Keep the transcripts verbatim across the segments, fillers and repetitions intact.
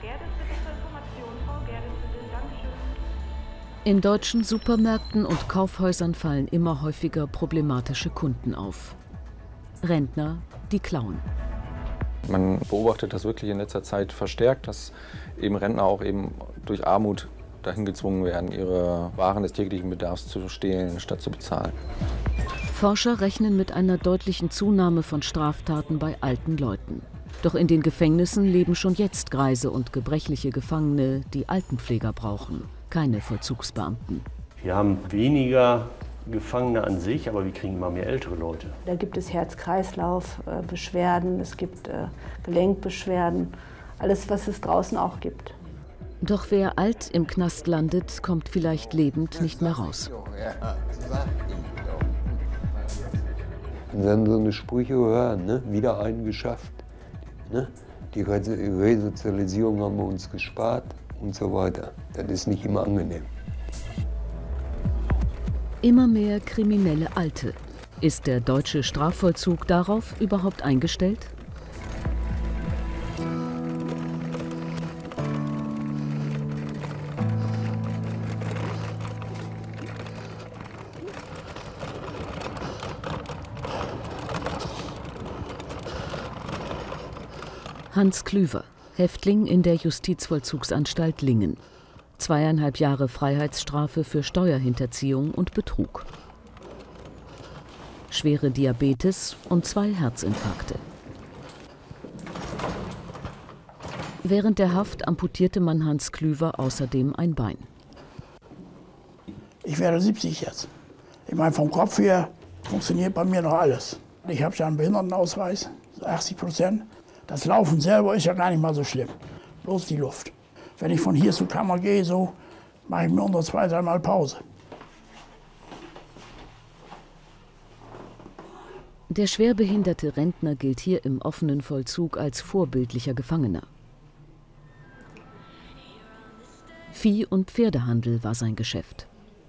In deutschen Supermärkten und Kaufhäusern fallen immer häufiger problematische Kunden auf. Rentner, die klauen. Man beobachtet das wirklich in letzter Zeit verstärkt, dass eben Rentner auch eben durch Armut dahin gezwungen werden, ihre Waren des täglichen Bedarfs zu stehlen, statt zu bezahlen. Forscher rechnen mit einer deutlichen Zunahme von Straftaten bei alten Leuten. Doch in den Gefängnissen leben schon jetzt greise und gebrechliche Gefangene, die Altenpfleger brauchen, keine Vollzugsbeamten. Wir haben weniger Gefangene an sich, aber wir kriegen immer mehr ältere Leute. Da gibt es Herz-Kreislauf-Beschwerden, es gibt äh, Gelenkbeschwerden, alles, was es draußen auch gibt. Doch wer alt im Knast landet, kommt vielleicht lebend nicht mehr raus. Und dann so eine Sprüche hören, ne? Wieder einen geschafft. Ne? Die Resozialisierung haben wir uns gespart und so weiter. Das ist nicht immer angenehm. Immer mehr kriminelle Alte. Ist der deutsche Strafvollzug darauf überhaupt eingestellt? Hans Klüver, Häftling in der Justizvollzugsanstalt Lingen. Zweieinhalb Jahre Freiheitsstrafe für Steuerhinterziehung und Betrug. Schwere Diabetes und zwei Herzinfarkte. Während der Haft amputierte man Hans Klüver außerdem ein Bein. Ich werde siebzig jetzt. Ich meine, vom Kopf her funktioniert bei mir noch alles. Ich habe ja einen Behindertenausweis, achtzig Prozent. Das Laufen selber ist ja gar nicht mal so schlimm, bloß die Luft. Wenn ich von hier zur Kammer gehe, so mache ich mir unter zwei, dreimal Pause. Der schwerbehinderte Rentner gilt hier im offenen Vollzug als vorbildlicher Gefangener. Vieh- und Pferdehandel war sein Geschäft.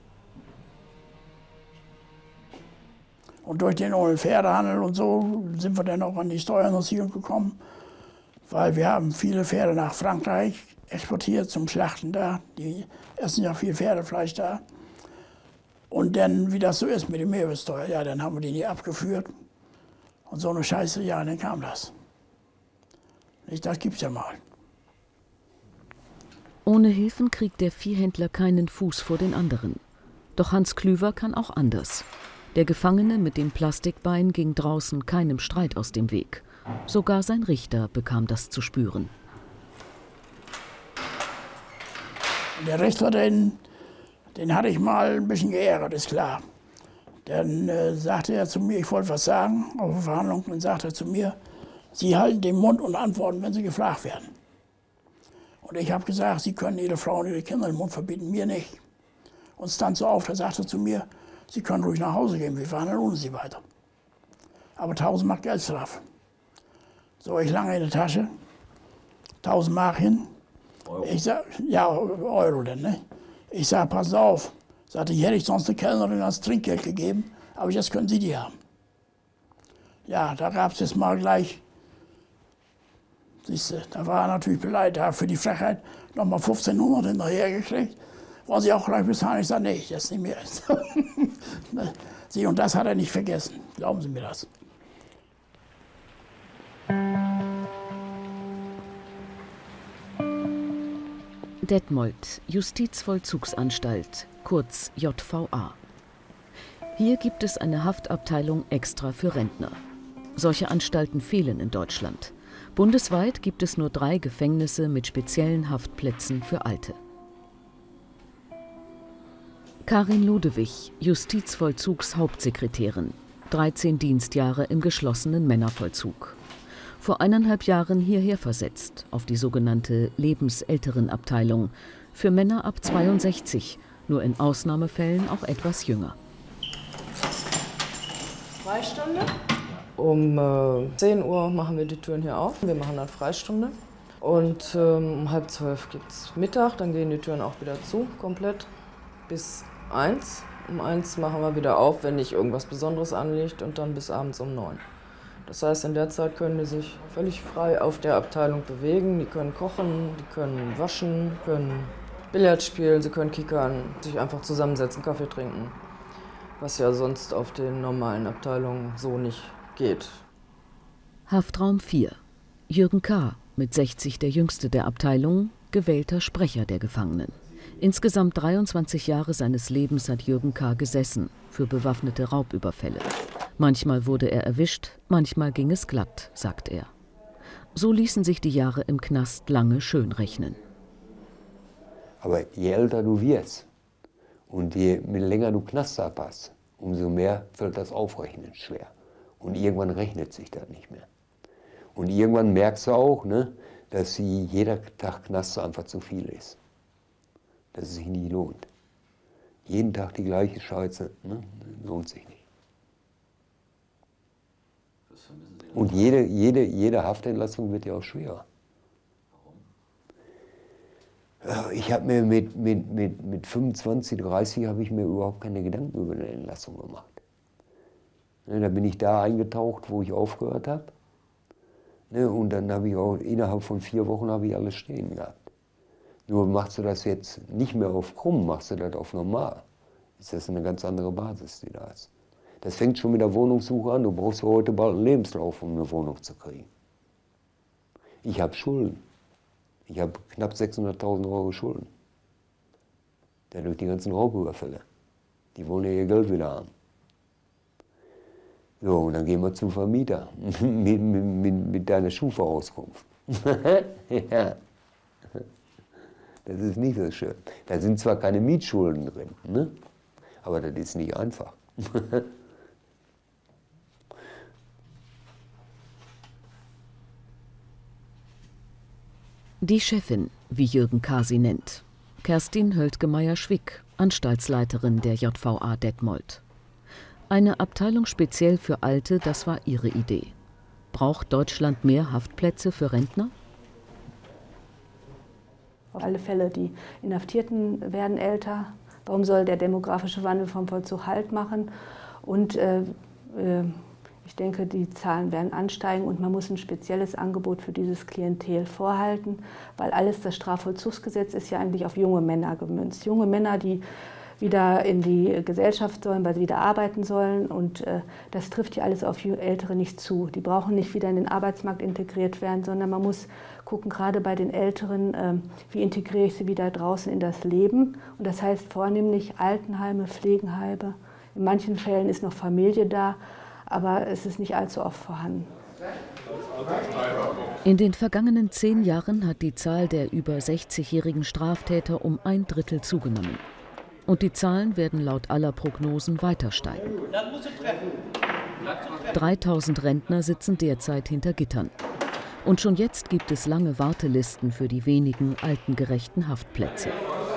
Und durch den Pferdehandel und so sind wir dann auch an die Steuernutzung gekommen, weil wir haben viele Pferde nach Frankreich exportiert zum Schlachten da. Die essen ja viel Pferdefleisch da. Und dann, wie das so ist mit der Mehrwertsteuer, ja, dann haben wir die nie abgeführt. Und so eine Scheiße, ja, dann kam das. Nicht, das gibt's ja mal. Ohne Hilfen kriegt der Viehhändler keinen Fuß vor den anderen. Doch Hans Klüver kann auch anders. Der Gefangene mit dem Plastikbein ging draußen keinem Streit aus dem Weg. Sogar sein Richter bekam das zu spüren. Der Richter, den, den hatte ich mal ein bisschen geärgert, ist klar. Dann äh, sagte er zu mir, ich wollte was sagen auf der Verhandlung, dann sagte er zu mir, Sie halten den Mund und antworten, wenn Sie gefragt werden. Und ich habe gesagt, Sie können Ihre Frau und Ihre Kinder den Mund verbieten, mir nicht. Und es stand so auf, da sagte er zu mir, Sie können ruhig nach Hause gehen, wir fahren dann ohne Sie weiter. Aber tausend Mark Geldstrafe. So, ich lange in der Tasche, tausend Mark hin. Euro. Ich sag, ja, Euro denn, ne? Ich sag, pass auf. Sagte, ich hätte ich sonst eine Kellnerin als Trinkgeld gegeben, aber jetzt können Sie die haben. Ja, da gab es jetzt mal gleich, siehste, da war er natürlich beleidigt, für die Frechheit nochmal fünfzehnhundert hinterher gekriegt. Wollen Sie auch gleich bezahlen? Ich sage, nee, jetzt nicht mehr. Sie, und das hat er nicht vergessen. Glauben Sie mir das. Detmold, Justizvollzugsanstalt, kurz J V A. Hier gibt es eine Haftabteilung extra für Rentner. Solche Anstalten fehlen in Deutschland. Bundesweit gibt es nur drei Gefängnisse mit speziellen Haftplätzen für Alte. Karin Ludewig, Justizvollzugshauptsekretärin, dreizehn Dienstjahre im geschlossenen Männervollzug. Vor eineinhalb Jahren hierher versetzt, auf die sogenannte Lebensälterenabteilung, für Männer ab zweiundsechzig, nur in Ausnahmefällen auch etwas jünger. Freistunde. Um äh, zehn Uhr machen wir die Türen hier auf. Wir machen dann Freistunde. Und ähm, um halb zwölf gibt es Mittag, dann gehen die Türen auch wieder zu, komplett, bis eins. Um eins machen wir wieder auf, wenn nicht irgendwas Besonderes anliegt, und dann bis abends um neun. Das heißt, in der Zeit können die sich völlig frei auf der Abteilung bewegen. Die können kochen, die können waschen, können Billard spielen, sie können kickern, sich einfach zusammensetzen, Kaffee trinken. Was ja sonst auf den normalen Abteilungen so nicht geht. Haftraum vier. Jürgen K., mit sechzig der jüngste der Abteilung, gewählter Sprecher der Gefangenen. Insgesamt dreiundzwanzig Jahre seines Lebens hat Jürgen K. gesessen für bewaffnete Raubüberfälle. Manchmal wurde er erwischt, manchmal ging es glatt, sagt er. So ließen sich die Jahre im Knast lange schön rechnen. Aber je älter du wirst und je länger du Knast hast, umso mehr fällt das Aufrechnen schwer. Und irgendwann rechnet sich das nicht mehr. Und irgendwann merkst du auch, ne, dass sie jeder Tag Knast einfach zu viel ist. Dass es sich nicht lohnt. Jeden Tag die gleiche Scheiße, ne, lohnt sich nicht. Und jede, jede, jede Haftentlassung wird ja auch schwerer. Warum? Ich habe mir mit, mit, mit, mit fünfundzwanzig, dreißig habe ich mir überhaupt keine Gedanken über eine Entlassung gemacht. Ne, da bin ich da eingetaucht, wo ich aufgehört habe. Ne, und dann habe ich auch innerhalb von vier Wochen habe ich alles stehen gehabt. Nur machst du das jetzt nicht mehr auf krumm, machst du das auf normal. Ist das eine ganz andere Basis, die da ist. Das fängt schon mit der Wohnungssuche an. Du brauchst heute bald einen Lebenslauf, um eine Wohnung zu kriegen. Ich habe Schulden. Ich habe knapp sechshunderttausend Euro Schulden. Dadurch die ganzen Raubüberfälle. Die wollen ja ihr Geld wieder haben. So, und dann gehen wir zum Vermieter mit, mit, mit, mit deiner Schufa-Auskunft. Ja. Das ist nicht so schön. Da sind zwar keine Mietschulden drin, ne? Aber das ist nicht einfach. Die Chefin, wie Jürgen K. sie nennt. Kerstin Höldgemeier-Schwick, Anstaltsleiterin der J V A Detmold. Eine Abteilung speziell für Alte, das war ihre Idee. Braucht Deutschland mehr Haftplätze für Rentner? Auf alle Fälle, die Inhaftierten werden älter. Warum soll der demografische Wandel vom Vollzug Halt machen? Und äh, äh, ich denke, die Zahlen werden ansteigen und man muss ein spezielles Angebot für dieses Klientel vorhalten, weil alles, das Strafvollzugsgesetz ist ja eigentlich auf junge Männer gemünzt. Junge Männer, die wieder in die Gesellschaft sollen, weil sie wieder arbeiten sollen. Und äh, das trifft ja alles auf Ältere nicht zu. Die brauchen nicht wieder in den Arbeitsmarkt integriert werden, sondern man muss gucken, gerade bei den Älteren, äh, wie integriere ich sie wieder draußen in das Leben. Und das heißt vornehmlich Altenheime, Pflegeheime. In manchen Fällen ist noch Familie da, aber es ist nicht allzu oft vorhanden. In den vergangenen zehn Jahren hat die Zahl der über sechzigjährigen Straftäter um ein Drittel zugenommen. Und die Zahlen werden laut aller Prognosen weiter steigen. dreitausend Rentner sitzen derzeit hinter Gittern. Und schon jetzt gibt es lange Wartelisten für die wenigen altengerechten Haftplätze.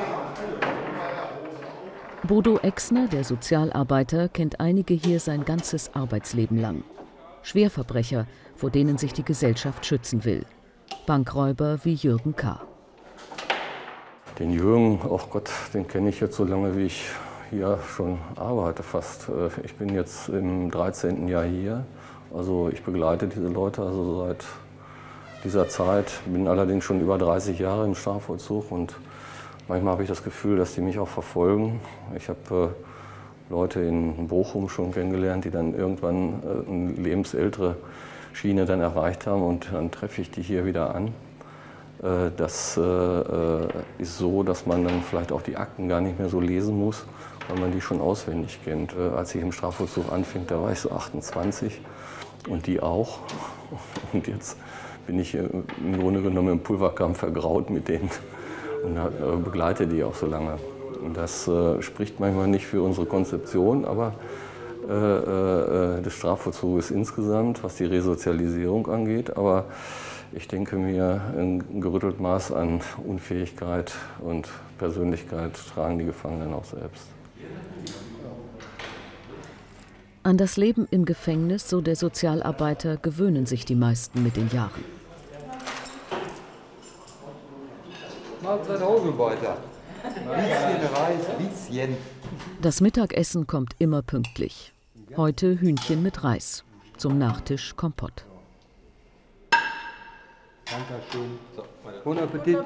Bodo Exner, der Sozialarbeiter, kennt einige hier sein ganzes Arbeitsleben lang. Schwerverbrecher, vor denen sich die Gesellschaft schützen will. Bankräuber wie Jürgen K. Den Jürgen, oh Gott, den kenne ich jetzt so lange, wie ich hier schon arbeite fast. Ich bin jetzt im dreizehnten Jahr hier. Also ich begleite diese Leute also seit dieser Zeit. Bin allerdings schon über dreißig Jahre im Strafvollzug und manchmal habe ich das Gefühl, dass die mich auch verfolgen. Ich habe äh, Leute in Bochum schon kennengelernt, die dann irgendwann äh, eine lebensältere Schiene dann erreicht haben und dann treffe ich die hier wieder an. Äh, das äh, ist so, dass man dann vielleicht auch die Akten gar nicht mehr so lesen muss, weil man die schon auswendig kennt. Äh, als ich im Strafvollzug anfing, da war ich so achtundzwanzig und die auch. Und jetzt bin ich äh, im Grunde genommen im Pulverkampf vergraut mit denen und äh, begleite die auch so lange. Und das äh, spricht manchmal nicht für unsere Konzeption, aber äh, äh, des Strafvollzuges insgesamt, was die Resozialisierung angeht. Aber ich denke mir, ein gerüttelt Maß an Unfähigkeit und Persönlichkeit tragen die Gefangenen auch selbst. An das Leben im Gefängnis, so der Sozialarbeiter, gewöhnen sich die meisten mit den Jahren. Mahlzeit Hausarbeiter. Bisschen Reis, bisschen. Das Mittagessen kommt immer pünktlich. Heute Hühnchen mit Reis. zum Nachtisch Kompott. Dankeschön. So, Guten Appetit.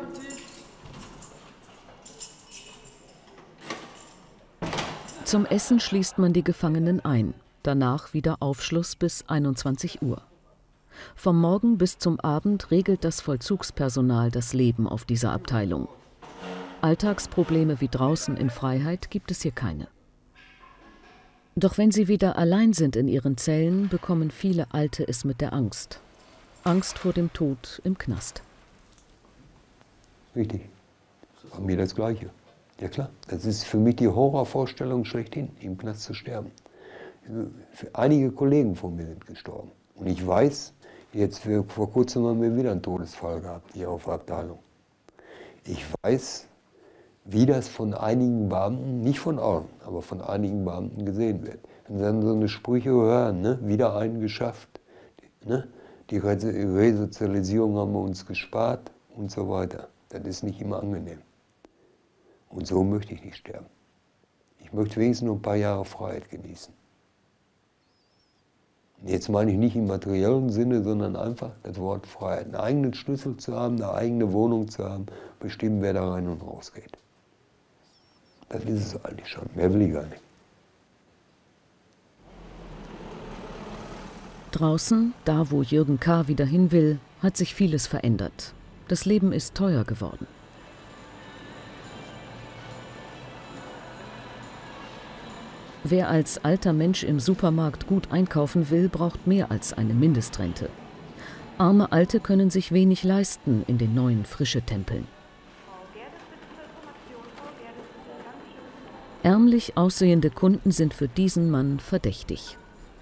Zum Essen schließt man die Gefangenen ein, danach wieder Aufschluss bis einundzwanzig Uhr. Vom Morgen bis zum Abend regelt das Vollzugspersonal das Leben auf dieser Abteilung. Alltagsprobleme wie draußen in Freiheit gibt es hier keine. Doch wenn sie wieder allein sind in ihren Zellen, bekommen viele Alte es mit der Angst. Angst vor dem Tod im Knast. Richtig. Bei mir das Gleiche. Ja klar, das ist für mich die Horrorvorstellung schlechthin, im Knast zu sterben. Einige Kollegen von mir sind gestorben. Und ich weiß, jetzt vor kurzem haben wir wieder einen Todesfall gehabt hier auf der Abteilung. Ich weiß, wie das von einigen Beamten, nicht von allen, aber von einigen Beamten gesehen wird. Wenn sie dann so eine Sprüche hören, ne, wieder einen geschafft, ne, die Resozialisierung haben wir uns gespart und so weiter. Das ist nicht immer angenehm. Und so möchte ich nicht sterben. Ich möchte wenigstens noch ein paar Jahre Freiheit genießen. Jetzt meine ich nicht im materiellen Sinne, sondern einfach das Wort Freiheit. Einen eigenen Schlüssel zu haben, eine eigene Wohnung zu haben, bestimmen, wer da rein und raus geht. Das ist es eigentlich schon. Mehr will ich gar nicht. Draußen, da wo Jürgen K. wieder hin will, hat sich vieles verändert. Das Leben ist teuer geworden. Wer als alter Mensch im Supermarkt gut einkaufen will, braucht mehr als eine Mindestrente. Arme Alte können sich wenig leisten in den neuen Frische-Tempeln. Ärmlich aussehende Kunden sind für diesen Mann verdächtig.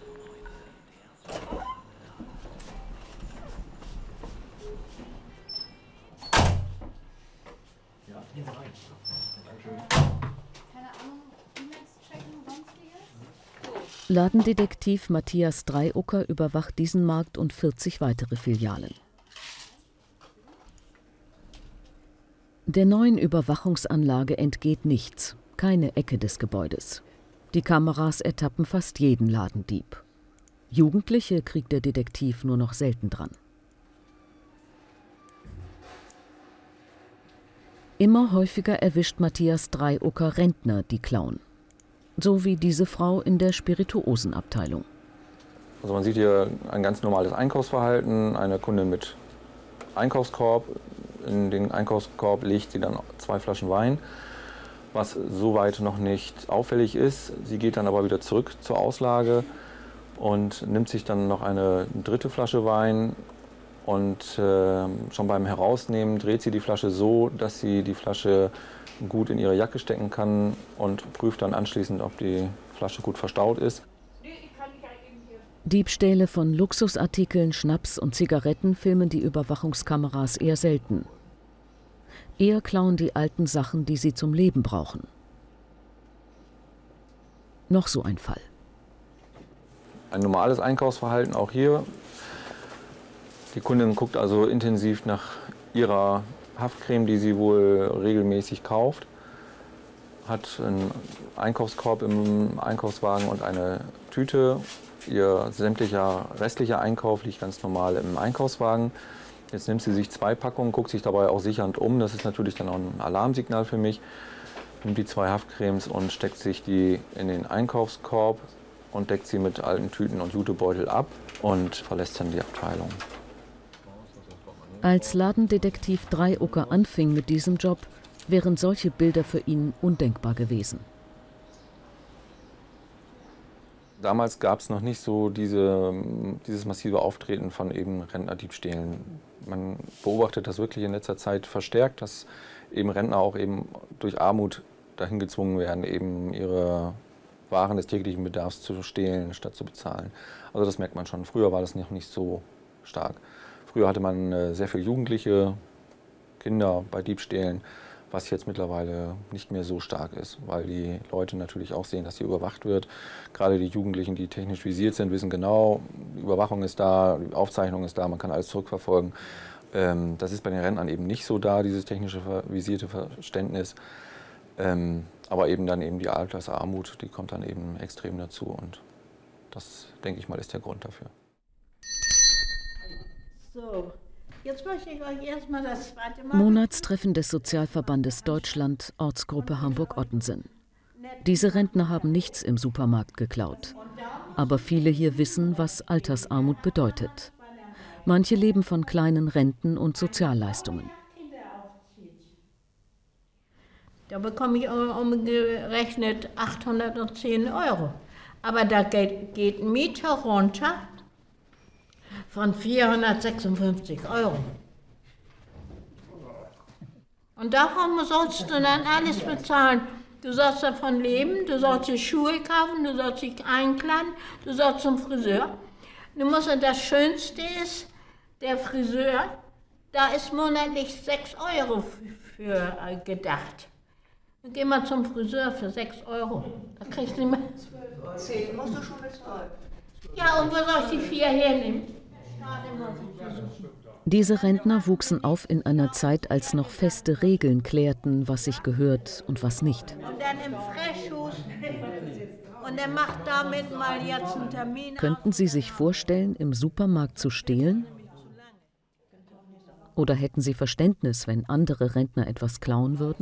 Ladendetektiv Matthias Dreiucker überwacht diesen Markt und vierzig weitere Filialen. Der neuen Überwachungsanlage entgeht nichts, keine Ecke des Gebäudes. Die Kameras ertappen fast jeden Ladendieb. Jugendliche kriegt der Detektiv nur noch selten dran. Immer häufiger erwischt Matthias Dreiucker Rentner, die klauen. So wie diese Frau in der Spirituosenabteilung. Also man sieht hier ein ganz normales Einkaufsverhalten. Eine Kundin mit Einkaufskorb. In den Einkaufskorb legt sie dann zwei Flaschen Wein, was soweit noch nicht auffällig ist. Sie geht dann aber wieder zurück zur Auslage und nimmt sich dann noch eine dritte Flasche Wein. Und äh, schon beim Herausnehmen dreht sie die Flasche so, dass sie die Flasche gut in ihre Jacke stecken kann und prüft dann anschließend, ob die Flasche gut verstaut ist. Diebstähle von Luxusartikeln, Schnaps und Zigaretten filmen die Überwachungskameras eher selten. Eher klauen die alten Sachen, die sie zum Leben brauchen. Noch so ein Fall. Ein normales Einkaufsverhalten auch hier. Die Kundin guckt also intensiv nach ihrer Haftcreme, die sie wohl regelmäßig kauft, hat einen Einkaufskorb im Einkaufswagen und eine Tüte. Ihr sämtlicher restlicher Einkauf liegt ganz normal im Einkaufswagen. Jetzt nimmt sie sich zwei Packungen, guckt sich dabei auch sichernd um. Das ist natürlich dann auch ein Alarmsignal für mich. Nimmt die zwei Haftcremes und steckt sich die in den Einkaufskorb und deckt sie mit alten Tüten und Jutebeutel ab und verlässt dann die Abteilung. Als Ladendetektiv Dreiucker anfing mit diesem Job, wären solche Bilder für ihn undenkbar gewesen. Damals gab es noch nicht so diese, dieses massive Auftreten von eben Rentnerdiebstählen. Man beobachtet das wirklich in letzter Zeit verstärkt, dass eben Rentner auch eben durch Armut dahin gezwungen werden, eben ihre Waren des täglichen Bedarfs zu stehlen, statt zu bezahlen. Also das merkt man schon. Früher war das noch nicht so stark. Früher hatte man sehr viele jugendliche Kinder bei Diebstählen, was jetzt mittlerweile nicht mehr so stark ist, weil die Leute natürlich auch sehen, dass hier überwacht wird. Gerade die Jugendlichen, die technisch visiert sind, wissen genau, die Überwachung ist da, die Aufzeichnung ist da, man kann alles zurückverfolgen. Das ist bei den Rentnern eben nicht so da, dieses technische visierte Verständnis. Aber eben dann eben die Altersarmut, die kommt dann eben extrem dazu und das, denke ich mal, ist der Grund dafür. So, jetzt möchte ich euch erstmal das zweite Mal... Monatstreffen des Sozialverbandes Deutschland, Ortsgruppe Hamburg-Ottensen. Diese Rentner haben nichts im Supermarkt geklaut. Aber viele hier wissen, was Altersarmut bedeutet. Manche leben von kleinen Renten und Sozialleistungen. Da bekomme ich umgerechnet achthundertzehn Euro. Aber da geht, geht Miete runter von vierhundertsechsundfünfzig Euro. Und davon sollst du dann alles bezahlen. Du sollst davon leben, du sollst dir Schuhe kaufen, du sollst dich einkleiden, du sollst zum Friseur. Du musst, und das Schönste ist, der Friseur, da ist monatlich sechs Euro für gedacht. Dann geh mal zum Friseur für sechs Euro. Da kriegst du nicht mehr. zehn musst du schon bezahlen. Ja, und wo soll ich die vier hernehmen? Diese Rentner wuchsen auf in einer Zeit, als noch feste Regeln klärten, was sich gehört und was nicht. Und dann im Frischhus. Und er macht damit mal jetzt einen Termin. Könnten Sie sich vorstellen, im Supermarkt zu stehlen? Oder hätten Sie Verständnis, wenn andere Rentner etwas klauen würden?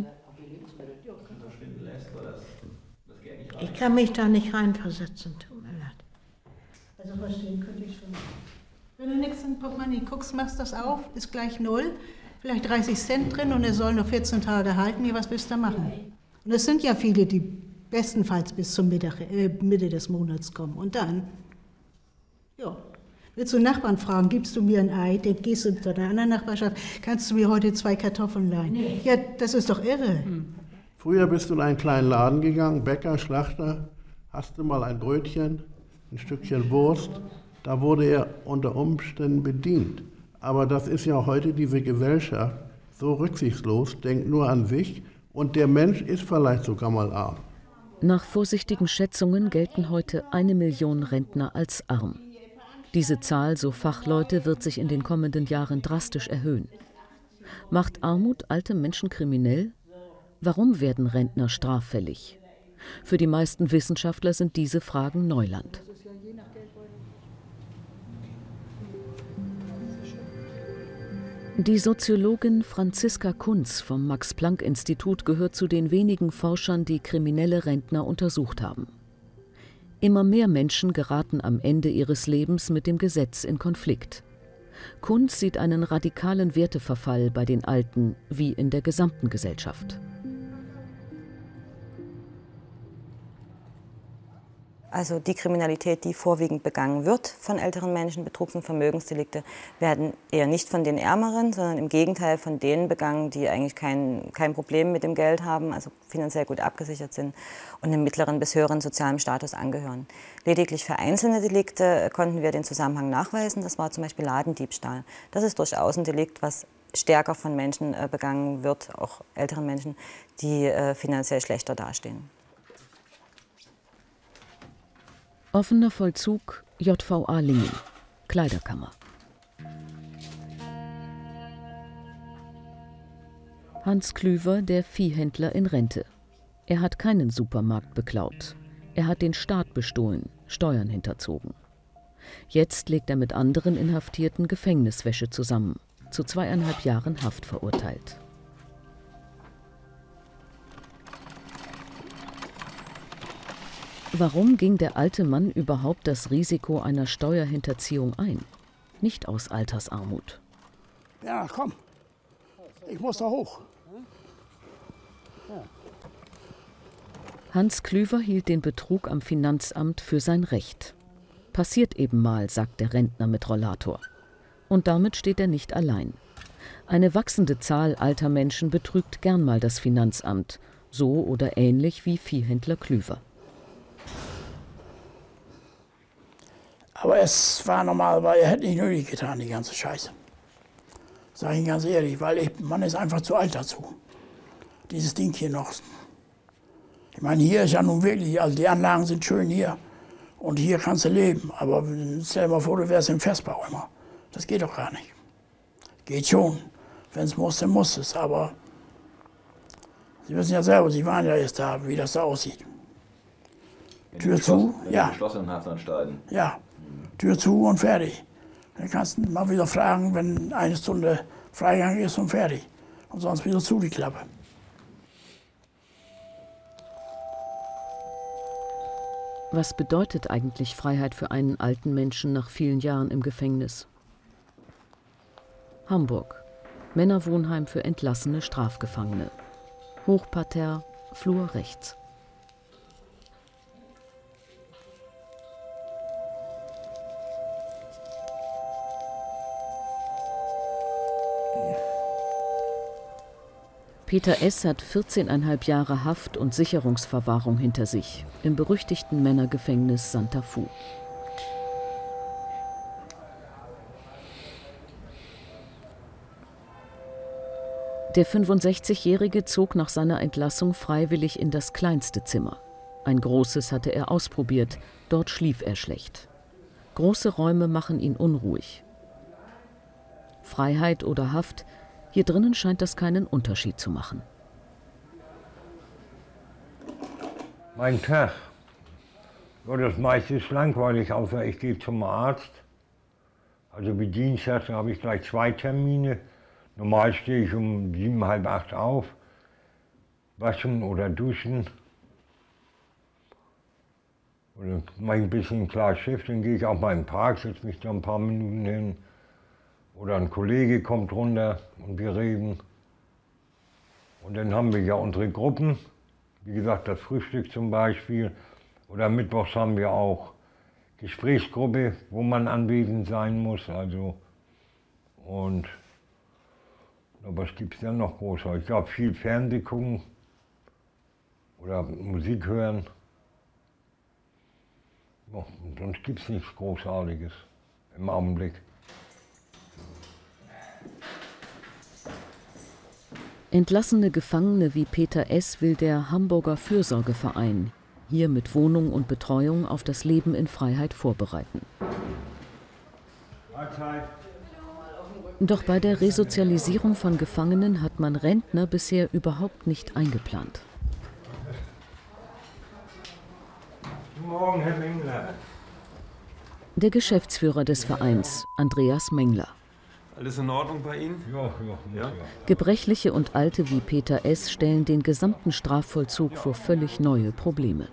Ich kann mich da nicht reinversetzen, tut mir leid. Also verstehen könnte ich schon. Wenn du nichts in Portemonnaie guckst, machst das auf, ist gleich null, vielleicht dreißig Cent drin und er soll nur vierzehn Tage halten, ja, was willst du da machen? Und es sind ja viele, die bestenfalls bis zum Mittag, äh, Mitte des Monats kommen. Und dann, ja, willst du Nachbarn fragen, gibst du mir ein Ei, dann gehst du zu einer anderen Nachbarschaft, kannst du mir heute zwei Kartoffeln leihen? Nee. Ja, das ist doch irre. Hm. Früher bist du in einen kleinen Laden gegangen, Bäcker, Schlachter, hast du mal ein Brötchen, ein Stückchen Wurst, da wurde er unter Umständen bedient. Aber das ist ja heute diese Gesellschaft so rücksichtslos, denkt nur an sich und der Mensch ist vielleicht sogar mal arm. Nach vorsichtigen Schätzungen gelten heute eine Million Rentner als arm. Diese Zahl, so Fachleute, wird sich in den kommenden Jahren drastisch erhöhen. Macht Armut alte Menschen kriminell? Warum werden Rentner straffällig? Für die meisten Wissenschaftler sind diese Fragen Neuland. Die Soziologin Franziska Kunz vom Max-Planck-Institut gehört zu den wenigen Forschern, die kriminelle Rentner untersucht haben. Immer mehr Menschen geraten am Ende ihres Lebens mit dem Gesetz in Konflikt. Kunz sieht einen radikalen Werteverfall bei den Alten wie in der gesamten Gesellschaft. Also die Kriminalität, die vorwiegend begangen wird von älteren Menschen, Betrugs- und Vermögensdelikte, werden eher nicht von den Ärmeren, sondern im Gegenteil von denen begangen, die eigentlich kein, kein Problem mit dem Geld haben, also finanziell gut abgesichert sind und im mittleren bis höheren sozialen Status angehören. Lediglich für einzelne Delikte konnten wir den Zusammenhang nachweisen. Das war zum Beispiel Ladendiebstahl. Das ist durchaus ein Delikt, was stärker von Menschen begangen wird, auch älteren Menschen, die finanziell schlechter dastehen. Offener Vollzug, J V A Lingen, Kleiderkammer. Hans Klüver, der Viehhändler in Rente. Er hat keinen Supermarkt beklaut. Er hat den Staat bestohlen, Steuern hinterzogen. Jetzt legt er mit anderen Inhaftierten Gefängniswäsche zusammen, zu zweieinhalb Jahren Haft verurteilt. Warum ging der alte Mann überhaupt das Risiko einer Steuerhinterziehung ein? Nicht aus Altersarmut. Ja, komm. Ich muss da hoch. Hans Klüver hielt den Betrug am Finanzamt für sein Recht. Passiert eben mal, sagt der Rentner mit Rollator. Und damit steht er nicht allein. Eine wachsende Zahl alter Menschen betrügt gern mal das Finanzamt, so oder ähnlich wie Viehhändler Klüver. Aber es war normal, weil er hätte nicht nötig getan, die ganze Scheiße. Sag ich Ihnen ganz ehrlich, weil ich, man ist einfach zu alt dazu. Dieses Ding hier noch. Ich meine, hier ist ja nun wirklich, also die Anlagen sind schön hier. Und hier kannst du leben. Aber stell dir mal vor, du wärst im Festbau immer. Das geht doch gar nicht. Geht schon. Wenn es muss, dann muss es. Aber Sie wissen ja selber, Sie waren ja jetzt da, wie das da aussieht. Tür zu, ja. Geschlossenen Haftanstalten. Ja. Tür zu und fertig. Dann kannst du mal wieder fragen, wenn eine Stunde Freigang ist und fertig. Und sonst wieder zu die Klappe. Was bedeutet eigentlich Freiheit für einen alten Menschen nach vielen Jahren im Gefängnis? Hamburg. Männerwohnheim für entlassene Strafgefangene. Hochparterre, Flur rechts. Peter S. hat vierzehneinhalb Jahre Haft und Sicherungsverwahrung hinter sich, im berüchtigten Männergefängnis Santa Fu. Der fünfundsechzigjährige zog nach seiner Entlassung freiwillig in das kleinste Zimmer. Ein großes hatte er ausprobiert, dort schlief er schlecht. Große Räume machen ihn unruhig. Freiheit oder Haft? Hier drinnen scheint das keinen Unterschied zu machen. Mein Tag. Ja, das meiste ist langweilig, außer ich gehe zum Arzt. Also wie Dienstag habe ich gleich zwei Termine. Normal stehe ich um sieben, halb acht auf. Waschen oder duschen. Oder mache ich ein bisschen klar Schiff, dann gehe ich auch mal im Park, setze mich da ein paar Minuten hin. Oder ein Kollege kommt runter und wir reden. Und dann haben wir ja unsere Gruppen, wie gesagt das Frühstück zum Beispiel. Oder mittwochs haben wir auch Gesprächsgruppe, wo man anwesend sein muss. Also, und was gibt es denn noch groß? Ich glaube viel Fernseh gucken oder Musik hören. Ja, sonst gibt es nichts Großartiges im Augenblick. Entlassene Gefangene wie Peter S. will der Hamburger Fürsorgeverein hier mit Wohnung und Betreuung auf das Leben in Freiheit vorbereiten. Doch bei der Resozialisierung von Gefangenen hat man Rentner bisher überhaupt nicht eingeplant. Guten Morgen, Herr Mengler. Der Geschäftsführer des Vereins, Andreas Mengler. Alles in Ordnung bei Ihnen? Ja, ja, ja. Gebrechliche und Alte wie Peter S. stellen den gesamten Strafvollzug vor völlig neue Probleme.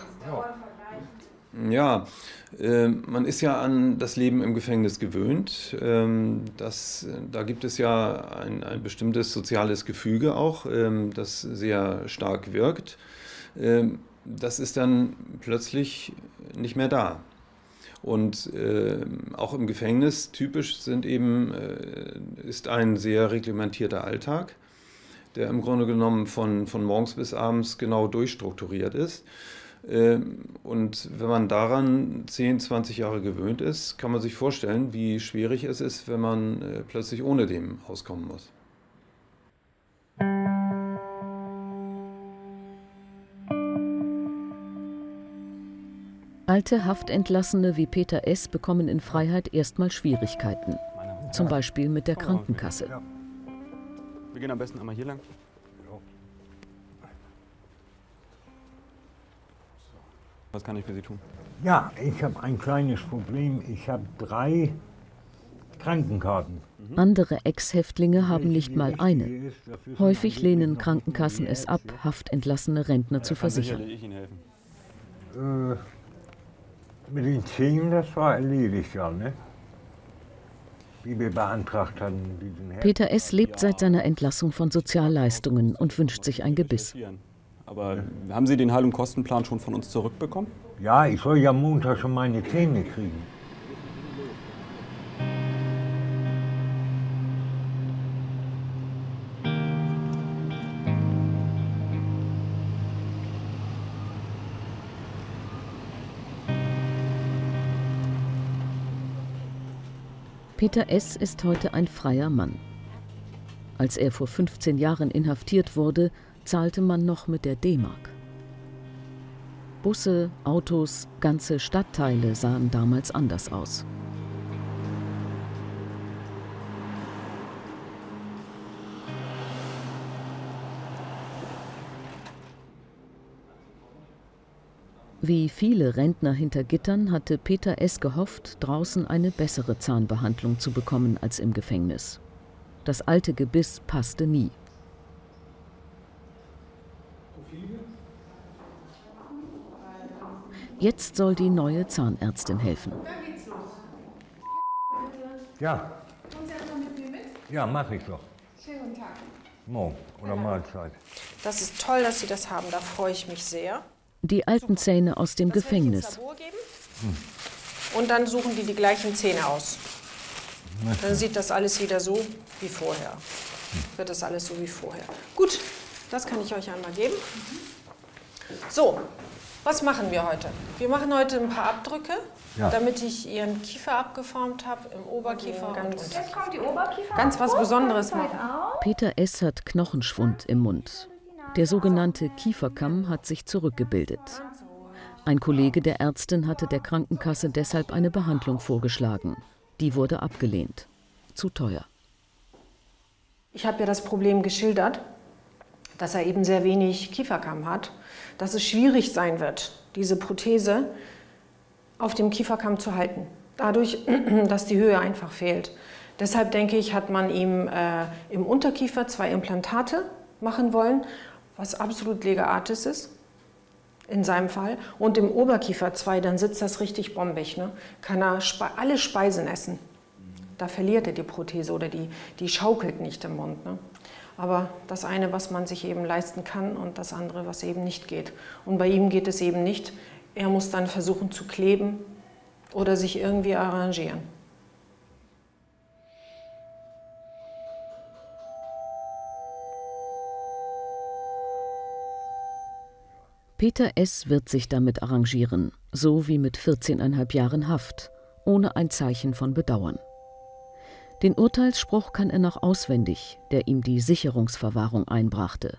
Ja, äh, man ist ja an das Leben im Gefängnis gewöhnt. Ähm, das, da gibt es ja ein, ein bestimmtes soziales Gefüge auch, ähm, das sehr stark wirkt. Ähm, das ist dann plötzlich nicht mehr da. Und äh, auch im Gefängnis typisch sind eben, äh, ist ein sehr reglementierter Alltag, der im Grunde genommen von, von morgens bis abends genau durchstrukturiert ist. Äh, und wenn man daran zehn, zwanzig Jahre gewöhnt ist, kann man sich vorstellen, wie schwierig es ist, wenn man äh, plötzlich ohne dem auskommen muss. Alte Haftentlassene wie Peter S. bekommen in Freiheit erstmal Schwierigkeiten, zum Beispiel mit der Krankenkasse. Wir gehen am besten einmal hier lang. Was kann ich für Sie tun? Ja, ich habe ein kleines Problem. Ich habe drei Krankenkarten. Andere Ex-Häftlinge haben nicht mal eine. Häufig lehnen Krankenkassen es ab, haftentlassene Rentner zu versichern. Ich Ihnen helfen. Äh, mit den Zähnen, das war erledigt, ja, ne? Wie wir beantragt hatten. Diesen Peter S. lebt seit seiner Entlassung von Sozialleistungen und wünscht sich ein Gebiss. Aber haben Sie den Heil- und Kostenplan schon von uns zurückbekommen? Ja, ich soll ja Montag schon meine Zähne kriegen. Peter S. ist heute ein freier Mann. Als er vor fünfzehn Jahren inhaftiert wurde, zahlte man noch mit der D-Mark. Busse, Autos, ganze Stadtteile sahen damals anders aus. Wie viele Rentner hinter Gittern hatte Peter S. gehofft, draußen eine bessere Zahnbehandlung zu bekommen als im Gefängnis. Das alte Gebiss passte nie. Jetzt soll die neue Zahnärztin helfen. Ja. Ja, mache ich doch. Schönen guten Tag. Morgen oder Mahlzeit. Das ist toll, dass Sie das haben, da freue ich mich sehr. Die alten Zähne aus dem Das werde ich ins Gefängnis. Labor geben. Und dann suchen die die gleichen Zähne aus. Dann sieht das alles wieder so wie vorher. Wird das alles so wie vorher. Gut, das kann ich euch einmal geben. So, was machen wir heute? Wir machen heute ein paar Abdrücke, ja. damit ich Ihren Kiefer abgeformt habe, im Oberkiefer und Unterkiefer. Jetzt kommt die Oberkiefer. Ganz was Besonderes machen. Peter S. hat Knochenschwund im Mund. Der sogenannte Kieferkamm hat sich zurückgebildet. Ein Kollege der Ärztin hatte der Krankenkasse deshalb eine Behandlung vorgeschlagen. Die wurde abgelehnt. Zu teuer. Ich habe ja das Problem geschildert, dass er eben sehr wenig Kieferkamm hat, dass es schwierig sein wird, diese Prothese auf dem Kieferkamm zu halten. Dadurch, dass die Höhe einfach fehlt. Deshalb denke ich, hat man ihm äh, im Unterkiefer zwei Implantate machen wollen, was absolut Lega Artis ist, in seinem Fall. Und im Oberkiefer zwei, dann sitzt das richtig bombig. Ne? Kann er spe alle Speisen essen. Da verliert er die Prothese oder die, die schaukelt nicht im Mund. Ne? Aber das eine, was man sich eben leisten kann und das andere, was eben nicht geht. Und bei ihm geht es eben nicht. Er muss dann versuchen zu kleben oder sich irgendwie arrangieren. Peter S. wird sich damit arrangieren, so wie mit vierzehneinhalb Jahren Haft, ohne ein Zeichen von Bedauern. Den Urteilsspruch kann er noch auswendig, der ihm die Sicherungsverwahrung einbrachte.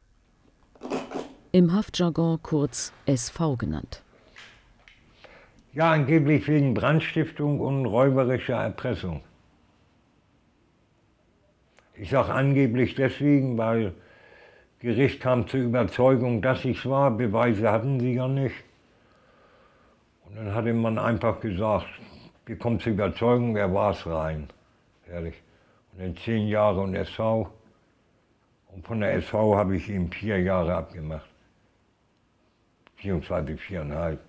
Im Haftjargon kurz S V genannt. Ja, angeblich wegen Brandstiftung und räuberischer Erpressung. Ich sage angeblich deswegen, weil Gericht kam zur Überzeugung, dass ich es war. Beweise hatten sie ja nicht. Und dann hatte man einfach gesagt, wir kommen zur Überzeugung, wer war es rein. Ehrlich. Und dann zehn Jahre und S V. Und von der S V habe ich ihm vier Jahre abgemacht. Beziehungsweise viereinhalb.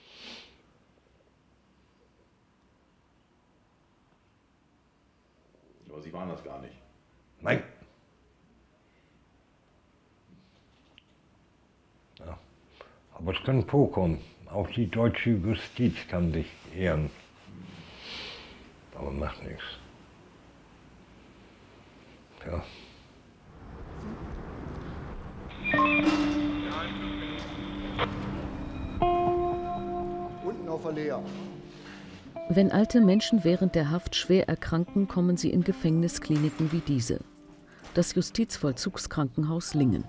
Aber Sie waren das gar nicht. Nein. Ja. Aber es kann vorkommen. Auch die deutsche Justiz kann sich ehren. Aber macht nichts. Ja. Unten auf der Lea. Wenn alte Menschen während der Haft schwer erkranken, kommen sie in Gefängniskliniken wie diese. Das Justizvollzugskrankenhaus Lingen.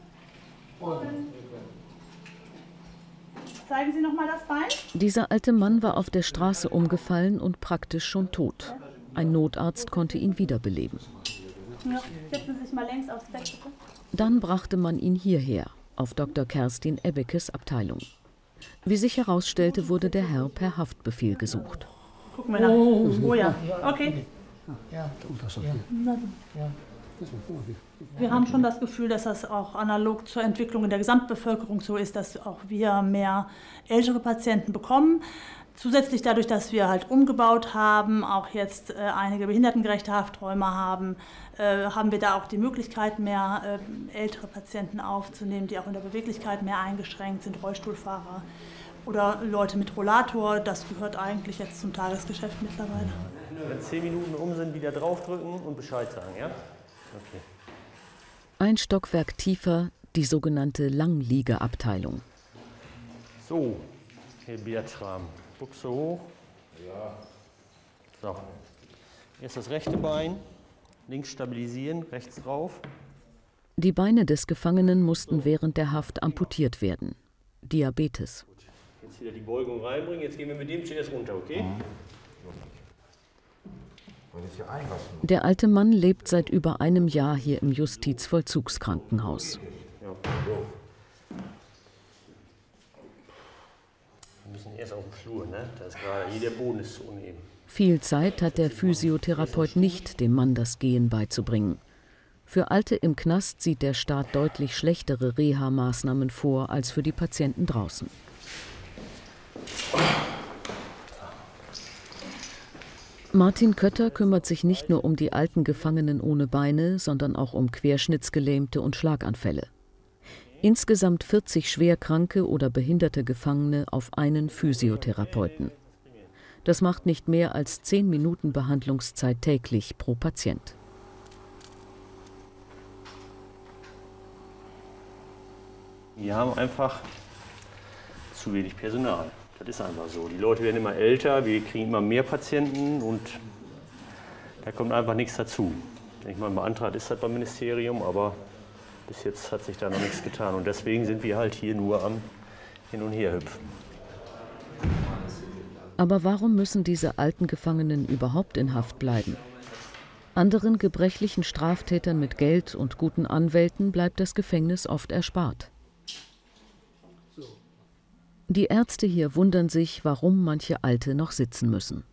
Zeigen Sie noch mal das Bein. Dieser alte Mann war auf der Straße umgefallen und praktisch schon tot. Ein Notarzt konnte ihn wiederbeleben. Ja, setzen Sie sich mal längs aufs Bett, bitte. Dann brachte man ihn hierher, auf Doktor Kerstin Ebbekes Abteilung. Wie sich herausstellte, wurde der Herr per Haftbefehl gesucht. Gucken wir nach. Oh, oh ja, okay. Ja. Ja. Wir haben schon das Gefühl, dass das auch analog zur Entwicklung in der Gesamtbevölkerung so ist, dass auch wir mehr ältere Patienten bekommen. Zusätzlich dadurch, dass wir halt umgebaut haben, auch jetzt äh, einige behindertengerechte Hafträume haben, äh, haben wir da auch die Möglichkeit, mehr äh, ältere Patienten aufzunehmen, die auch in der Beweglichkeit mehr eingeschränkt sind, Rollstuhlfahrer oder Leute mit Rollator. Das gehört eigentlich jetzt zum Tagesgeschäft mittlerweile. Wenn zehn Minuten um sind, wieder draufdrücken und Bescheid sagen, ja? Okay. Ein Stockwerk tiefer, die sogenannte Langliegeabteilung. So, Herr Bertram, Buchse hoch. Ja. So. Erst das rechte Bein, links stabilisieren, rechts drauf. Die Beine des Gefangenen mussten während der Haft amputiert werden. Diabetes. Jetzt wieder die Beugung reinbringen. Jetzt gehen wir mit dem zuerst runter, okay? Mhm. Der alte Mann lebt seit über einem Jahr hier im Justizvollzugskrankenhaus. Ja. Wir müssen erst auf den Flur, ne? Da ist gerade hier, der Boden ist zu uneben. Viel Zeit hat der Physiotherapeut nicht, dem Mann das Gehen beizubringen. Für Alte im Knast sieht der Staat deutlich schlechtere Reha-Maßnahmen vor als für die Patienten draußen. Martin Kötter kümmert sich nicht nur um die alten Gefangenen ohne Beine, sondern auch um Querschnittsgelähmte und Schlaganfälle. Insgesamt vierzig schwerkranke oder behinderte Gefangene auf einen Physiotherapeuten. Das macht nicht mehr als zehn Minuten Behandlungszeit täglich pro Patient. Wir haben einfach zu wenig Personal. Das ist einfach so. Die Leute werden immer älter, wir kriegen immer mehr Patienten und da kommt einfach nichts dazu. Ich meine, beantragt ist das beim Ministerium, aber bis jetzt hat sich da noch nichts getan. Und deswegen sind wir halt hier nur am Hin- und Herhüpfen. Aber warum müssen diese alten Gefangenen überhaupt in Haft bleiben? Anderen gebrechlichen Straftätern mit Geld und guten Anwälten bleibt das Gefängnis oft erspart. Die Ärzte hier wundern sich, warum manche Alte noch sitzen müssen.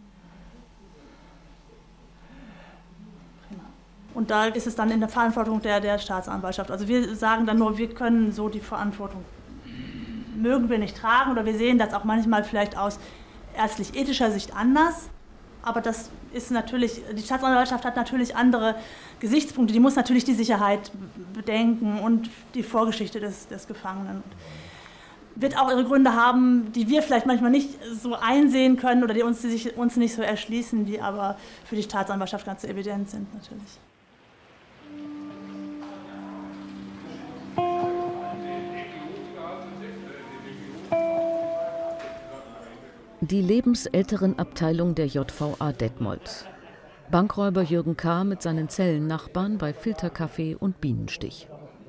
Und da ist es dann in der Verantwortung der, der Staatsanwaltschaft. Also wir sagen dann nur, wir können so die Verantwortung, mögen wir nicht tragen, oder wir sehen das auch manchmal vielleicht aus ärztlich-ethischer Sicht anders. Aber das ist natürlich, die Staatsanwaltschaft hat natürlich andere Gesichtspunkte. Die muss natürlich die Sicherheit bedenken und die Vorgeschichte des, des Gefangenen. Wird auch ihre Gründe haben, die wir vielleicht manchmal nicht so einsehen können oder die uns, die sich uns nicht so erschließen, die aber für die Staatsanwaltschaft ganz so evident sind natürlich. Die Lebensälterenabteilung der J V A Detmold. Bankräuber Jürgen K. mit seinen Zellennachbarn bei Filterkaffee und Bienenstich.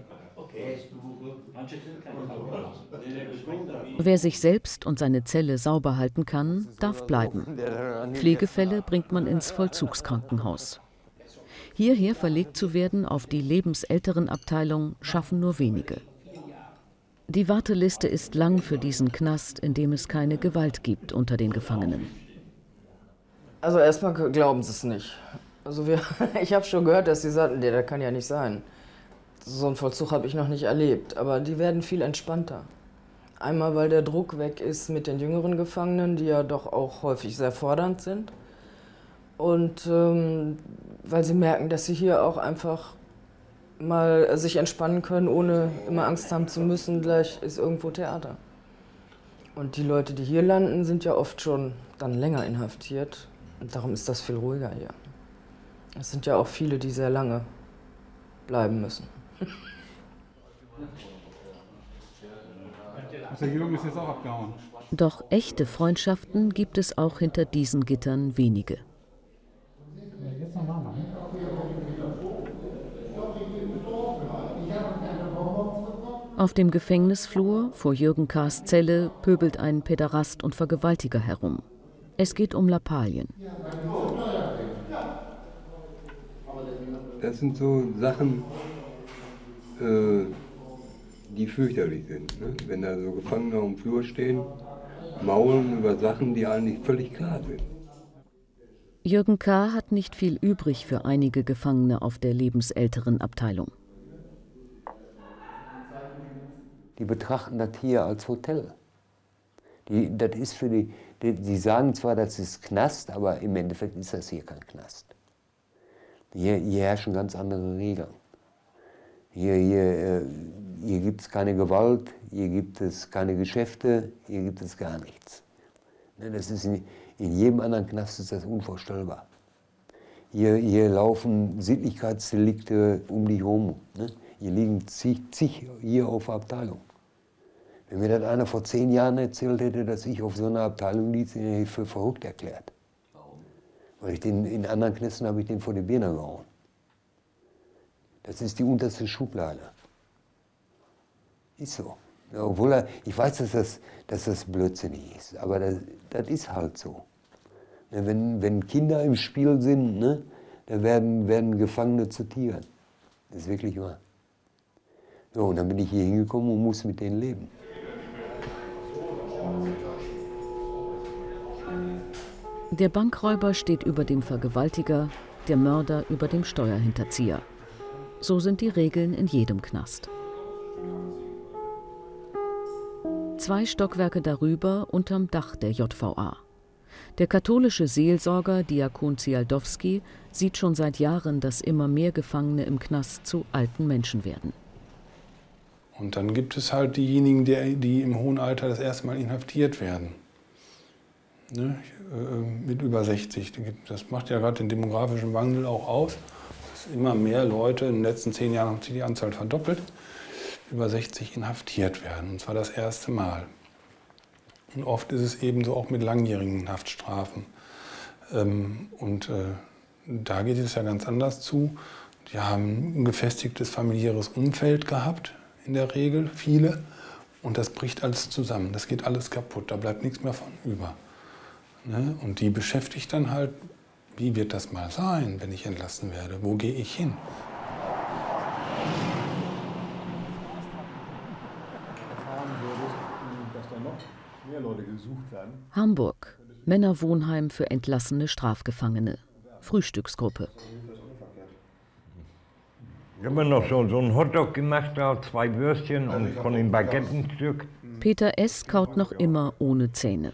Wer sich selbst und seine Zelle sauber halten kann, darf bleiben. Pflegefälle bringt man ins Vollzugskrankenhaus. Hierher verlegt zu werden auf die Lebensälterenabteilung schaffen nur wenige. Die Warteliste ist lang für diesen Knast, in dem es keine Gewalt gibt unter den Gefangenen. Also erstmal glauben sie es nicht. Also wir, ich habe schon gehört, dass sie sagten, nee, das kann ja nicht sein. So einen Vollzug habe ich noch nicht erlebt, aber die werden viel entspannter. Einmal, weil der Druck weg ist mit den jüngeren Gefangenen, die ja doch auch häufig sehr fordernd sind. Und ähm, weil sie merken, dass sie hier auch einfach mal sich entspannen können, ohne immer Angst haben zu müssen, gleich ist irgendwo Theater. Und die Leute, die hier landen, sind ja oft schon dann länger inhaftiert. Und darum ist das viel ruhiger hier. Es sind ja auch viele, die sehr lange bleiben müssen. Der Jürgen ist jetzt auch abgehauen. Doch echte Freundschaften gibt es auch hinter diesen Gittern wenige. Auf dem Gefängnisflur vor Jürgen K.'s Zelle pöbelt ein Päderast und Vergewaltiger herum. Es geht um Lappalien. Das sind so Sachen, äh, die fürchterlich sind. Ne? Wenn da so Gefangene auf dem Flur stehen, maulen über Sachen, die eigentlich völlig klar sind. Jürgen K. hat nicht viel übrig für einige Gefangene auf der Lebensälterenabteilung. Die betrachten das hier als Hotel. Die, das ist für die, die, die sagen zwar, das ist Knast, aber im Endeffekt ist das hier kein Knast. Hier, hier herrschen ganz andere Regeln. Hier, hier, hier gibt es keine Gewalt, hier gibt es keine Geschäfte, hier gibt es gar nichts. Das ist in, in jedem anderen Knast ist das unvorstellbar. Hier, hier laufen Sittlichkeitsdelikte um dich herum. Ne? Hier liegen zig, zig hier auf der Abteilung. Wenn mir das einer vor zehn Jahren erzählt hätte, dass ich auf so einer Abteilung liege, hätte ich für verrückt erklärt. Weil ich den, in anderen Knästen habe ich den vor die Birne gehauen. Das ist die unterste Schublade. Ist so. Ja, obwohl er, ich weiß, dass das, dass das blödsinnig ist, aber das, das ist halt so. Ja, wenn, wenn Kinder im Spiel sind, ne, dann werden, werden Gefangene zu Tieren. Das ist wirklich wahr. Ja, und dann bin ich hier hingekommen und muss mit denen leben. Der Bankräuber steht über dem Vergewaltiger, der Mörder über dem Steuerhinterzieher. So sind die Regeln in jedem Knast. Zwei Stockwerke darüber unterm Dach der J V A. Der katholische Seelsorger Diakon Zialdowski sieht schon seit Jahren, dass immer mehr Gefangene im Knast zu alten Menschen werden. Und dann gibt es halt diejenigen, die, die im hohen Alter das erste Mal inhaftiert werden. Ne? Mit über sechzig. Das macht ja gerade den demografischen Wandel auch aus. Dass immer mehr Leute, in den letzten zehn Jahren hat sich die Anzahl verdoppelt, über sechzig inhaftiert werden. Und zwar das erste Mal. Und oft ist es ebenso auch mit langjährigen Haftstrafen. Und da geht es ja ganz anders zu. Die haben ein gefestigtes familiäres Umfeld gehabt, in der Regel, viele. Und das bricht alles zusammen. Das geht alles kaputt. Da bleibt nichts mehr von über. Ne? Und die beschäftigt dann halt, wie wird das mal sein, wenn ich entlassen werde? Wo gehe ich hin? Hamburg. Männerwohnheim für entlassene Strafgefangene. Frühstücksgruppe. Ich habe noch so, so einen Hotdog gemacht, da zwei Würstchen und von den Baguetten ein Stück. Peter S. kaut noch immer ohne Zähne.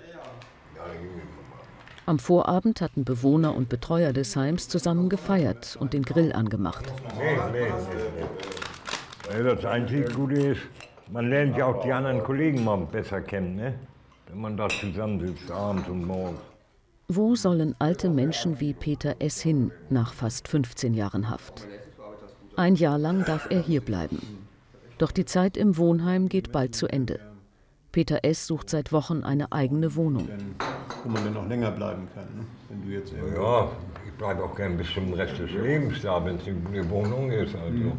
Am Vorabend hatten Bewohner und Betreuer des Heims zusammen gefeiert und den Grill angemacht. Nee, nee, nee. Das einzige Gute ist, man lernt ja auch die anderen Kollegen mal besser kennen, ne? Wenn man da zusammensitzt, abends und morgens. Wo sollen alte Menschen wie Peter S. hin nach fast fünfzehn Jahren Haft? Ein Jahr lang darf er hier bleiben. Doch die Zeit im Wohnheim geht bald zu Ende. Peter S. sucht seit Wochen eine eigene Wohnung. Wo man dann noch länger bleiben kann, ne? Wenn du jetzt ja, ich bleibe auch gern bis zum Rest des Lebens da, wenn es eine Wohnung ist. Also. Mhm.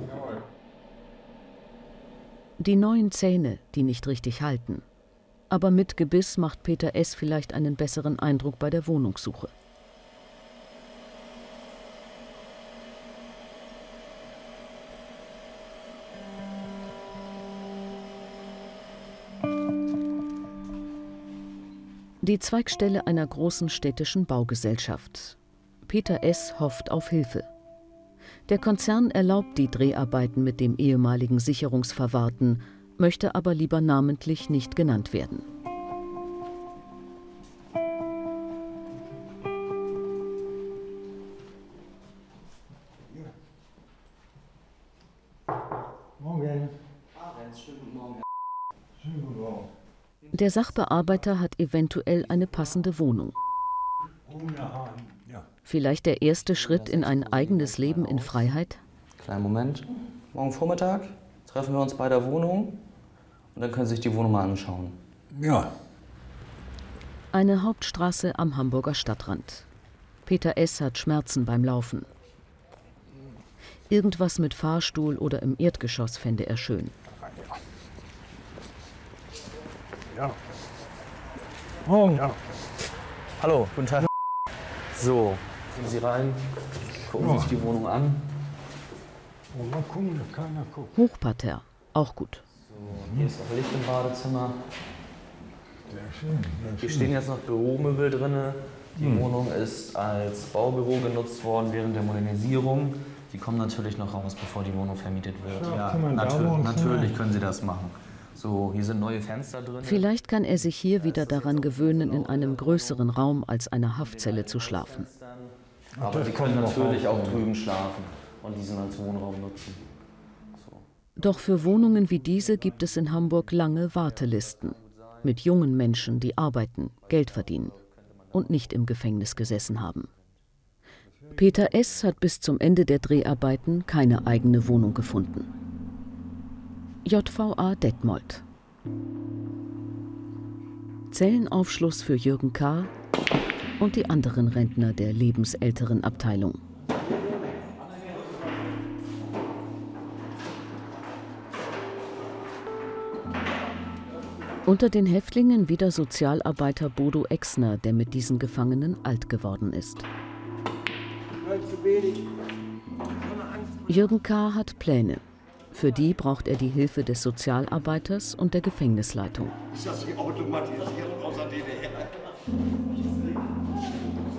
Die neuen Zähne, die nicht richtig halten. Aber mit Gebiss macht Peter S. vielleicht einen besseren Eindruck bei der Wohnungssuche. Die Zweigstelle einer großen städtischen Baugesellschaft. Peter S. hofft auf Hilfe. Der Konzern erlaubt die Dreharbeiten mit dem ehemaligen Sicherungsverwahrten, möchte aber lieber namentlich nicht genannt werden. Morgen. Der Sachbearbeiter hat eventuell eine passende Wohnung. Vielleicht der erste Schritt in ein eigenes Leben in Freiheit? Kleinen Moment. Morgen Vormittag treffen wir uns bei der Wohnung und dann können Sie sich die Wohnung mal anschauen. Ja. Eine Hauptstraße am Hamburger Stadtrand. Peter S. hat Schmerzen beim Laufen. Irgendwas mit Fahrstuhl oder im Erdgeschoss fände er schön. Ja. Oh. Ja. Hallo, guten Tag. So, gehen Sie rein, gucken Sie sich die Wohnung an. Oh, mal gucken, dass keiner guckt. Hochparterre, auch gut. So, hier ist auch Licht im Badezimmer. Sehr schön, sehr Hier schön. stehen jetzt noch Büromöbel drin. Die Hm. Wohnung ist als Baubüro genutzt worden während der Modernisierung. Die kommen natürlich noch raus, bevor die Wohnung vermietet wird. Ja, Ja, kann man da natür wohnen, natürlich kann können Sie das machen. So, hier sind neue Fenster drin. Vielleicht kann er sich hier wieder daran gewöhnen, in einem größeren Raum als einer Haftzelle zu schlafen. Aber Sie können natürlich auch drüben schlafen und diesen als Wohnraum nutzen. Doch für Wohnungen wie diese gibt es in Hamburg lange Wartelisten. Mit jungen Menschen, die arbeiten, Geld verdienen und nicht im Gefängnis gesessen haben. Peter S. hat bis zum Ende der Dreharbeiten keine eigene Wohnung gefunden. J V A Detmold. Zellenaufschluss für Jürgen K. und die anderen Rentner der lebensälteren Abteilung. Unter den Häftlingen wieder Sozialarbeiter Bodo Exner, der mit diesen Gefangenen alt geworden ist. Jürgen K. hat Pläne. Für die braucht er die Hilfe des Sozialarbeiters und der Gefängnisleitung. Ist das hier automatisiert außer D D R?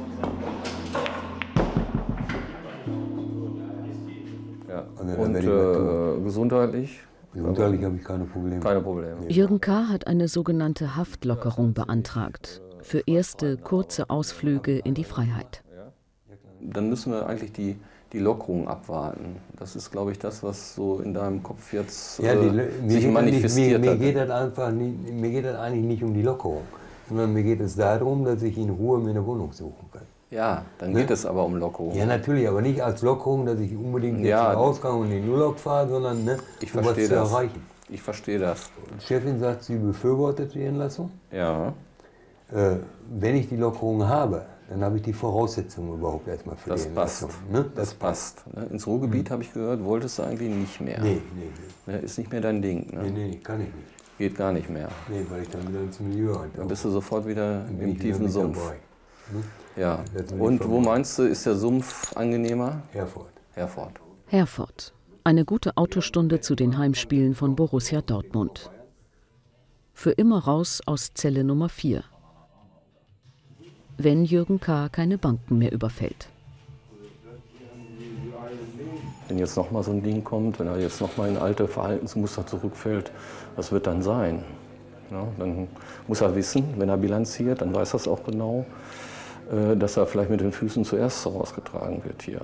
Also, Und äh, gesundheitlich? Gesundheitlich habe ich keine Probleme. Keine Probleme. Jürgen K. hat eine sogenannte Haftlockerung beantragt. Für erste kurze Ausflüge in die Freiheit. Dann müssen wir eigentlich die, die Lockerung abwarten. Das ist, glaube ich, das, was so in deinem Kopf jetzt ja, die, äh, sich manifestiert mir, mir, hat. Geht das einfach nicht, mir geht das eigentlich nicht um die Lockerung, sondern mir geht es darum, dass ich in Ruhe mir eine Wohnung suchen kann. Ja, dann geht ne? es aber um Lockerung. Ja, natürlich, aber nicht als Lockerung, dass ich unbedingt jetzt ja, rausgehe und in den Urlaub fahre, sondern ne, ich um was zu das. erreichen. Ich verstehe das. Die Chefin sagt, sie befürwortet die Entlassung. Ja. Äh, wenn ich die Lockerung habe, dann habe ich die Voraussetzungen überhaupt erstmal für das die Entlassung. Passt. Ne? Das, das passt. passt. Ins Ruhrgebiet, mhm. habe ich gehört, wolltest du eigentlich nicht mehr. Nee, nee, nee. Ist nicht mehr dein Ding. Ne? Nee, nee, kann ich nicht. Geht gar nicht mehr. Nee, weil ich dann wieder ins Milieu eintauche. Dann bist du sofort wieder im tiefen wieder Sumpf. Dabei, ne? Ja. Und wo meinst du, ist der Sumpf angenehmer? Herford. Herford. Herford. Eine gute Autostunde zu den Heimspielen von Borussia Dortmund. Für immer raus aus Zelle Nummer vier. Wenn Jürgen K. keine Banken mehr überfällt. Wenn jetzt nochmal so ein Ding kommt, wenn er jetzt nochmal in alte Verhaltensmuster zurückfällt, was wird dann sein? Ja, dann muss er wissen, wenn er bilanziert, dann weiß er es auch genau, dass er vielleicht mit den Füßen zuerst rausgetragen wird hier.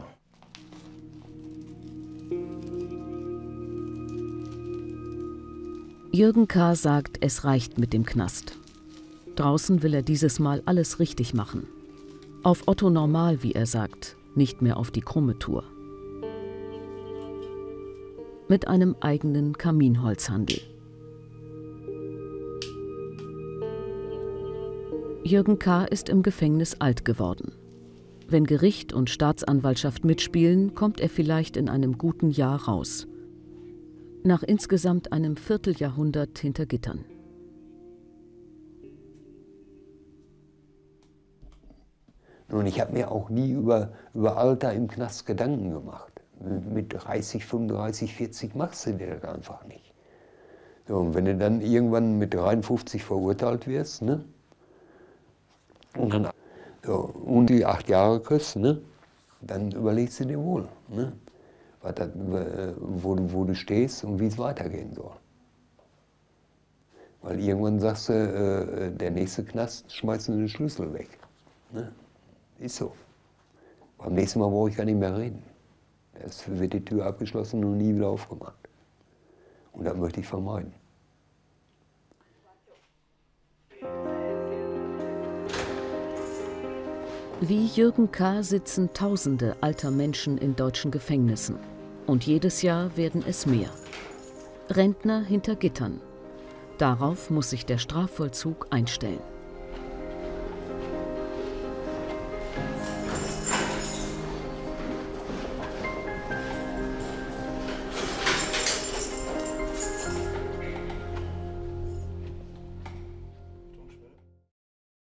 Jürgen K. sagt, es reicht mit dem Knast. Draußen will er dieses Mal alles richtig machen. Auf Otto Normal, wie er sagt, nicht mehr auf die krumme Tour. Mit einem eigenen Kaminholzhandel. Jürgen K. ist im Gefängnis alt geworden. Wenn Gericht und Staatsanwaltschaft mitspielen, kommt er vielleicht in einem guten Jahr raus. Nach insgesamt einem Vierteljahrhundert hinter Gittern. Nun, ich habe mir auch nie über, über Alter im Knast Gedanken gemacht. Mit dreißig, fünfunddreißig, vierzig machst du dir das einfach nicht. So, und wenn du dann irgendwann mit dreiundfünfzig verurteilt wirst, ne? Und dann so, und die acht Jahre kriegst, ne? Dann überlegst du dir wohl, ne? Was das, wo, wo du stehst und wie es weitergehen soll. Weil irgendwann sagst du, äh, der nächste Knast schmeißt du den Schlüssel weg. Ne? Ist so. Beim nächsten Mal brauche ich gar nicht mehr reden. Erst wird die Tür abgeschlossen und nie wieder aufgemacht. Und das möchte ich vermeiden. Wie Jürgen K. sitzen Tausende alter Menschen in deutschen Gefängnissen. Und jedes Jahr werden es mehr. Rentner hinter Gittern. Darauf muss sich der Strafvollzug einstellen.